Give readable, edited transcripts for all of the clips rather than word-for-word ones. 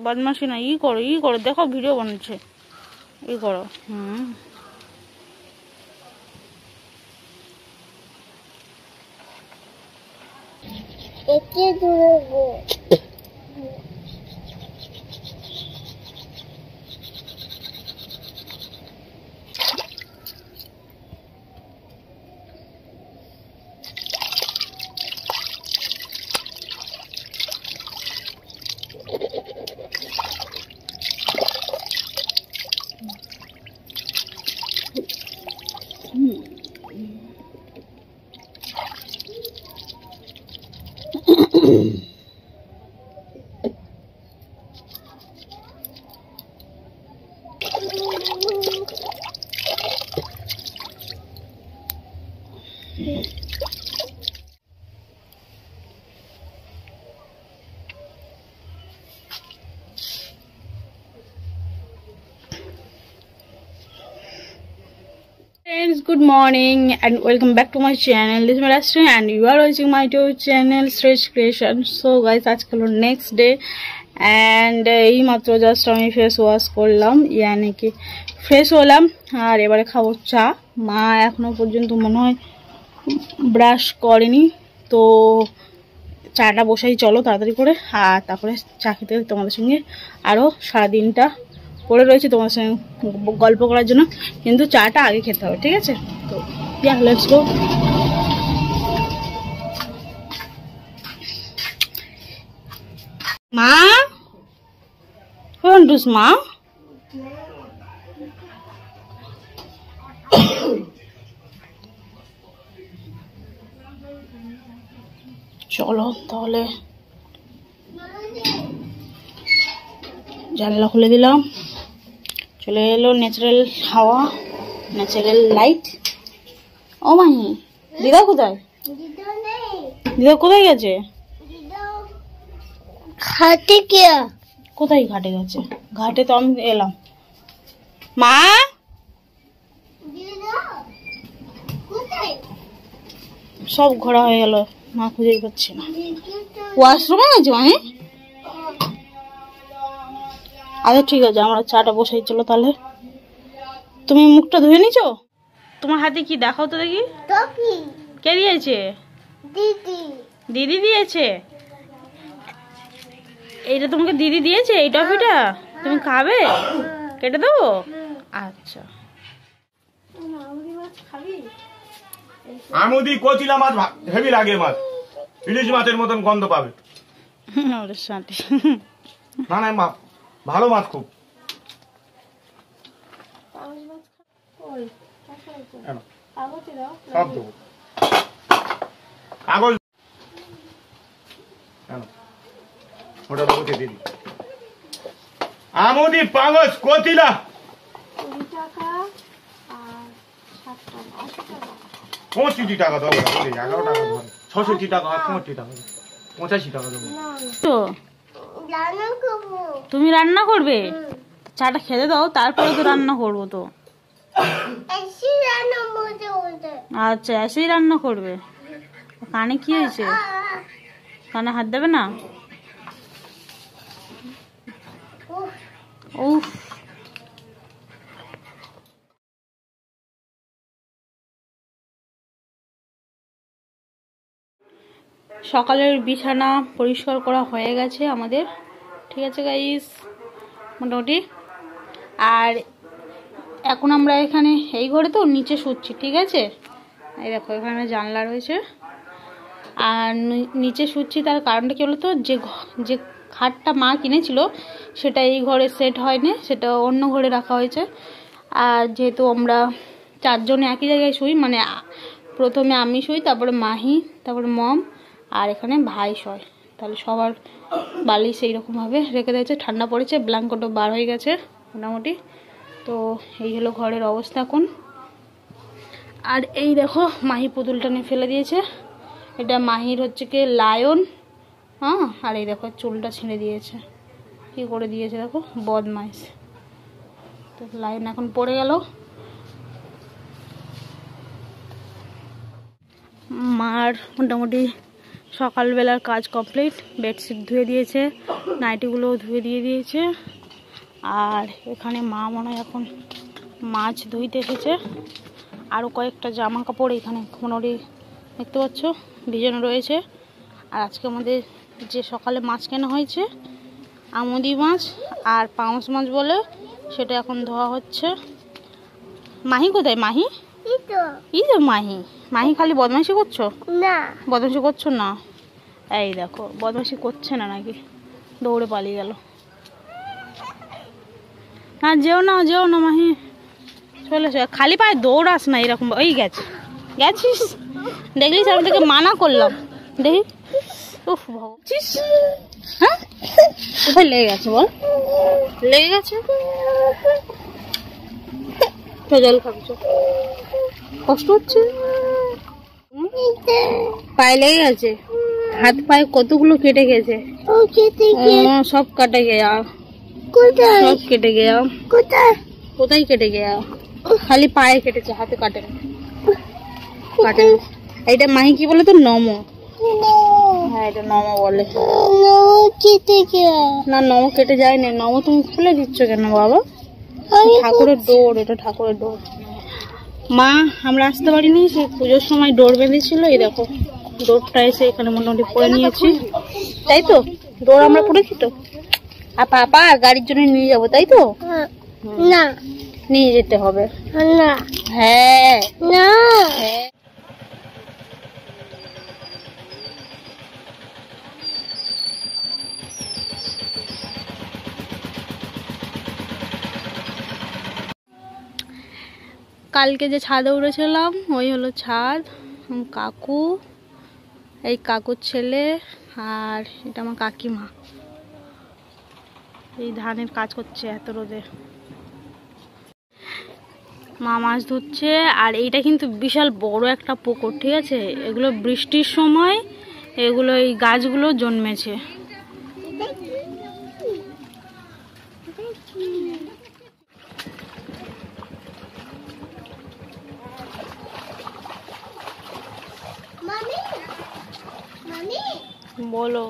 বদমাশি না, ই করো দেখো ভিডিও বানাচ্ছে, ই করো। Friends, good morning and welcome back to my channel. This is my last day and you are watching my YouTube channel Shreyas Creation. So guys, আজকে হলো next day and এই মাত্র জাস্ট আমি ফেস ওয়াশ করলাম, ইয়ানি কি fresh হলাম। আর এবারে খাবো চা। মা এখনো পর্যন্ত মনে হয় ব্রাশ করেনি, তো চাটা বসাই, চলো তাড়াতাড়ি করে। আর তারপরে চা খেতে তোমাদের সঙ্গে আরও সারাদিনটা পড়ে রয়েছে তোমাদের সঙ্গে গল্প করার জন্য, কিন্তু চাটা আগে খেতে হবে, ঠিক আছে? তো লেটস গো। মা মা চলো তাহলে জানলা খুলে দিলাম, চলে এলো ন্যাচারাল হাওয়া, ন্যাচারাল লাইট। ও মাহি, দিদা কোথায়? দিদা কোথায় গেছে? ঘাটে গিয়া। কোথায় ঘাটে গেছে? ঘাটে তো আমি এলাম। মা সব ঘোরা হয়ে গেল, মা খুঁজেই পাচ্ছি না। ওয়াশরুমে গেছে মাহি? আচ্ছা ঠিক আছে, আমরা চাটা বসাই, চলো তাহলে। তুমি মুখটা ধুয়ে নিছো? তোমার হাতে কি দেখাও তো দেখি। কে দিয়েছে? দিদি দিয়েছে। এইটা তোমাকে দিদি দিয়েছে, এই টফিটা তুমি খাবে? কেটে দেবো? আচ্ছা। আমুদি কচিলা মাছ হেভি লাগে, মাছ ইলিশ মাছের মতন গন্ধ পাবে। না না মা, ভালো মাছ খুব। সব দেবো কাগজ, ওটা দেবো দিদি। আমুদি পাগজ কচিলা 65 টাকা দেবো, 11 টাকা দেবো, 66 টাকা, 65 টাকা, 85 টাকা দেবো। তুমি রান্না করবে? চাটা খেতে দাও, তারপরে তো রান্না করবো। তো আচ্ছা, এসেই রান্না করবে। কানে কি হয়েছে? কানে হাত দেবে না? উফ, সকালের বিছানা পরিষ্কার করা হয়ে গেছে আমাদের, ঠিক আছে গাইস, মোটামুটি। আর এখন আমরা এখানে এই ঘরে তো নিচে শুচ্ছি, ঠিক আছে? এই দেখো এখানে জানলা রয়েছে, আর নিচে শুচ্ছি। তার কারণটা কি বলতো, যে খাটটা মা কিনেছিল সেটা এই ঘরে সেট হয়নি, সেটা অন্য ঘরে রাখা হয়েছে। আর যেহেতু আমরা 4 জনে একই জায়গায় শুই, মানে প্রথমে আমি শুই, তারপরে মাহি, তারপরে মম, আর এখানে ভাই শয়, তাহলে সবার বালিশ এইরকমভাবে রেখে দিয়েছে। ঠান্ডা পড়েছে, ব্ল্যাঙ্কেটও বার হয়ে গেছে মোটামুটি। তো এই হলো ঘরের অবস্থা এখন। আর এই দেখো মাহি পুতুলটা নিয়ে ফেলে দিয়েছে, এটা মাহির হচ্ছে কি লায়ন, হ্যাঁ। আর এই দেখো চুলটা ছিঁড়ে দিয়েছে, কি করে দিয়েছে দেখো, বদমাইশ। তো লায়ন এখন পড়ে গেল। মার মোটামুটি সকালবেলার কাজ কমপ্লিট, বেডশিট ধুয়ে দিয়েছে, নাইটিগুলোও ধুয়ে দিয়ে দিয়েছে। আর এখানে মা মনে হয় এখন মাছ ধুইতে এসেছে। আরও কয়েকটা জামা কাপড় এখানে মোটামুটি দেখতে পাচ্ছ ভিজানো রয়েছে। আর আজকে আমাদের যে সকালে মাছ কেনা হয়েছে আমুদি মাছ আর পাঙাশ মাছ বলে, সেটা এখন ধোয়া হচ্ছে। মাহি কোথায়? মাহি এই তো মাহি। মাহি খালি বদমাইশি করছো না? বদমাইশি করছো না? এই দেখো বদমাইশি করছে না নাকি, দৌড়ে পালিয়ে গেল। হ্যাঁ যেও না মাহি, চলে এসো। খালি পায়ে দৌড়াস না এরকম। ওই গেছিস দেখলিস, আমি তোকে মানা করলাম। দেখি উফ ভাবছিস। হ্যাঁ কোথায় লেগে গেছে বল? লেগে গেছে তো জল খাবি, কষ্ট হচ্ছে? পায়ে লেগে গেছে? হাত পায়ে কতগুলো কেটে গেছে? সব কাটে গেয়া, সব কেটে গেয়া। কোথায় কেটে গেয়া? খালি পায়ে কেটেছে, হাতে কাটেনি। এটা মাহি কি বলে তো? নমো। হ্যাঁ এটা নমো বলে। না নমো কেটে যায় না। নমো তুমি খুলে দিচ্ছ কেন বাবা? ঠাকুরের ডোর, এটা ঠাকুরের ডোর। মা আমরা আসতে পারিনি, সে পুজোর সময় ডোর বেঁধেছিল। এই দেখো ডোরটা এসে এখানে মোটামুটি পরে নিয়েছি, তাই তো? ডোর আমরা পড়েছি তো। আর পাপা গাড়ির জন্য নিয়ে যাবো, তাই তো? না নিয়ে যেতে হবে। না হ্যাঁ না হ্যাঁ। কালকে যে ছাদে উড়েছিলাম ওই হলো ছাদ। কাকু, এই কাকুর ছেলে, আর এটা আমার কাকিমা এই ধানের কাজ করছে এত রোদে। মা মাছ ধরছে। আর এইটা কিন্তু বিশাল বড় একটা পুকুর, ঠিক আছে? এগুলো বৃষ্টির সময় এগুলো এই গাছগুলো জন্মেছে। বলো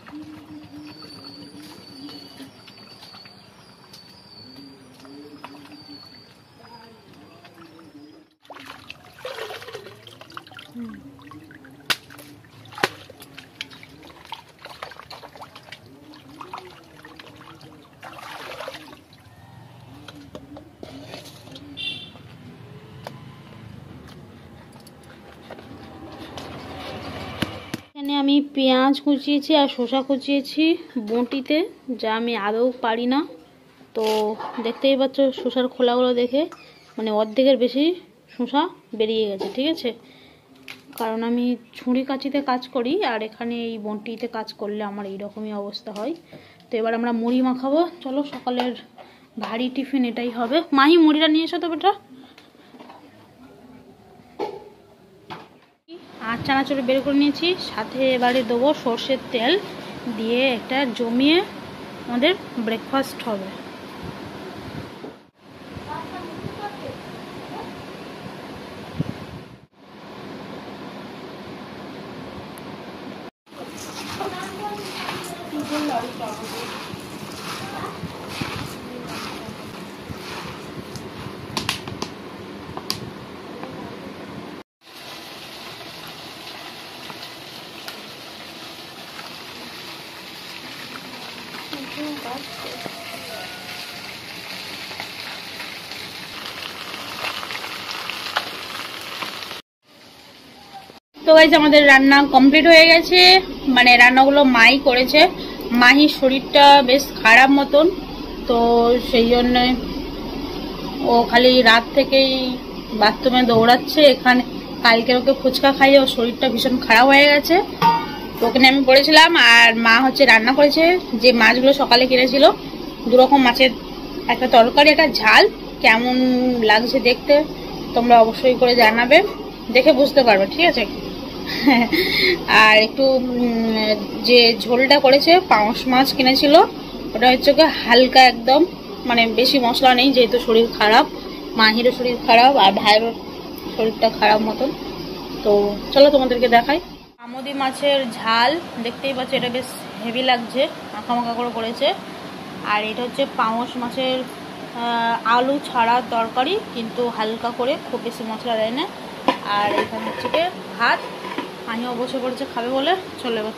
এখানে আমি পেঁয়াজ কুচিয়েছি আর শসা কুচিয়েছি বঁটিতে, যা আমি আদৌ পারি না। তো দেখতেই পাচ্ছ শসার খোলাগুলো দেখে মানে অর্ধেকের বেশি শসা বেরিয়ে গেছে, ঠিক আছে? কারণ আমি ছুরি কাঁচিতে কাজ করি, আর এখানে এই বঁটিতে কাজ করলে আমার এইরকমই অবস্থা হয়। তো এবার আমরা মুড়ি মাখাবো। চলো সকালের ভারী টিফিন এটাই হবে। মাহি মুড়িটা নিয়ে এসো তো বেটা। আর চানাচুর বের করে নিয়েছি, সাথে এবারে দেবো সর্ষের তেল দিয়ে একটা জমিয়ে আমাদের ব্রেকফাস্ট হবে। তো গাইস আমাদের রান্না কমপ্লিট হয়ে গেছে, মানে রান্নাগুলো মাই করেছে। মাহির শরীরটা বেশ খারাপ মতন, তো সেই জন্য ও খালি রাত থেকেই বাথরুমে দৌড়াচ্ছে। এখানে কালকে ওকে ফুচকা খাইয়ে ওর শরীরটা ভীষণ খারাপ হয়ে গেছে, তো ওখানে আমি পড়েছিলাম। আর মা হচ্ছে রান্না করেছে যে মাছগুলো সকালে কিনেছিল, দুরকম মাছের একটা তরকারি, একটা ঝাল। কেমন লাগছে দেখতে তোমরা অবশ্যই করে জানাবে, দেখে বুঝতে পারবে, ঠিক আছে? আর একটু যে ঝোলটা করেছে পাঙাশ মাছ কিনেছিল, ওটা হচ্ছে হালকা একদম, মানে বেশি মশলা নেই, যেহেতু শরীর খারাপ, মাহিরও শরীর খারাপ আর ভাইয়েরও শরীরটা খারাপ মতন। তো চলো তোমাদেরকে দেখাই। আমুদি মাছের ঝাল দেখতেই পাচ্ছ, এটা বেশ হেভি লাগছে, মাখা মাখা করে করেছে। আর এটা হচ্ছে পাঙস মাছের আলু ছাড়া তরকারি, কিন্তু হালকা করে, খুব বেশি মশলা দেয় না। আর এখানে হচ্ছে কি ভাত, আমিও বসে পড়েছে খাবে বলে চলে এবার।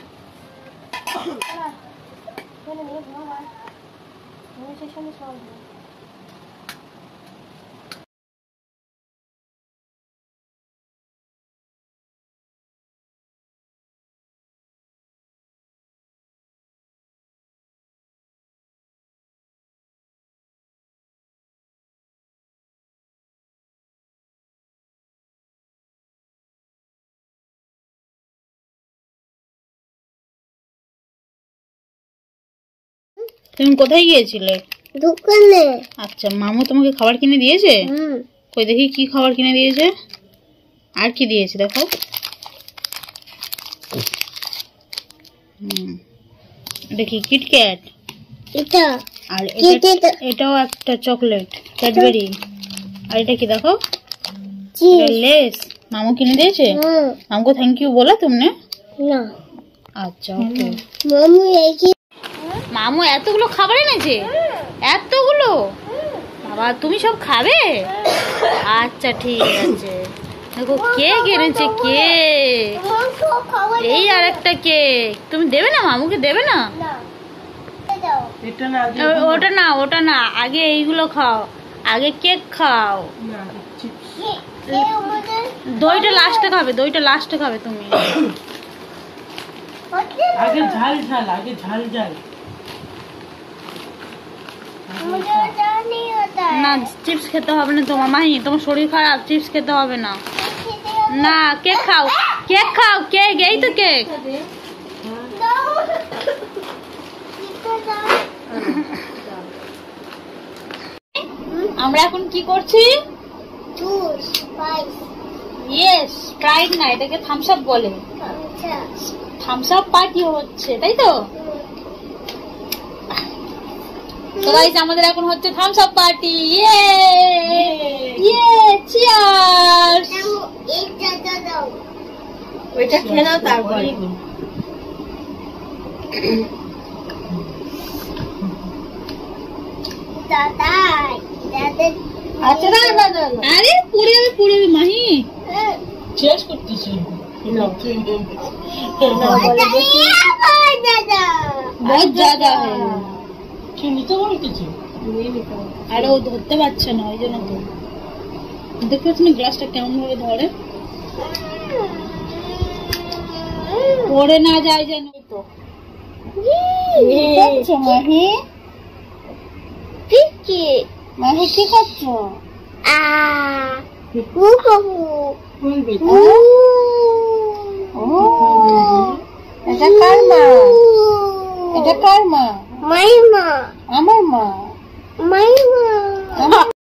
তুমি কোথায় গিয়েছিলে? দোকানে। আচ্ছা, মামু তোমাকে খাবার কিনে দিয়েছে? কই দেখি কি খাবার কিনে দিয়েছে, আর কি দিয়েছে দেখো। দেখি কিটক্যাট, এটা আর এটাও একটা চকলেট ক্যাডবেরি। আর এটা কি দেখো, লেস মামু কিনে দিয়েছে। মামুকে থ্যাংক ইউ बोला तुमने? না। আচ্ছা ওকে। মামু এতগুলো খাবার এনেছে, এতগুলো বাবা, তুমি সব খাবে? আচ্ছা ঠিক আছে। দেখো কেক এনেছে, কেক, এই আর একটা কেক। তুমি দেবে না মামুকে, দেবে না? ওটা না, ওটা না, আগে এইগুলো খাও, আগে কেক খাও। দইটা লাস্টে খাবে, দইটা লাস্টে খাবে তুমি। আগে ঝাল ঝাল, আগে ঝাল ঝাল। না চিপস খেতে হবে না তোমার মাহি, তোমার শরীর খারাপ, চিপস খেতে হবে না। না কেক খাও, কেক খাও, কেক, এই তো কেক। আমরা এখন কি করছি? ইয়েস, স্প্রাইট না, এটাকে থামস আপ বলে। থামস আপ পার্টি হচ্ছে, তাই তো? তো গাইস আমাদের এখন হচ্ছে থামস আপ পার্টি। ইয়ে ইয়ে, চিয়ার্স। ওইটা খেয়ে নাও তারপরে। আচ্ছা না না না, আরে পড়ে যাবে, পড়ে যাবে মাহি। শেষ করতেছি। বহুত জ্যাদা है। কি নিতে বলতেছি? আরে ও ধরতে পারছে না, ওই জন্য তো। দেখতে পাচ্ছ না গ্লাসটা কেমন ভাবে ধরে, পড়ে না যায় যেন। তো মাহি মাহি কি করছো? এটা কার মা? এটা কার মা? মাইমা আমার মা। মাইমা